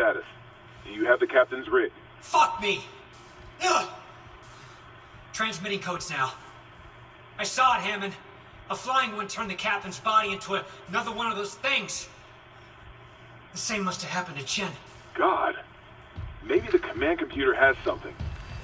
status. Do you have the captain's rig? Fuck me! Ugh. Transmitting codes now. I saw it, Hammond. A flying one turned the captain's body into another one of those things. The same must have happened to Chen. God. Maybe the command computer has something.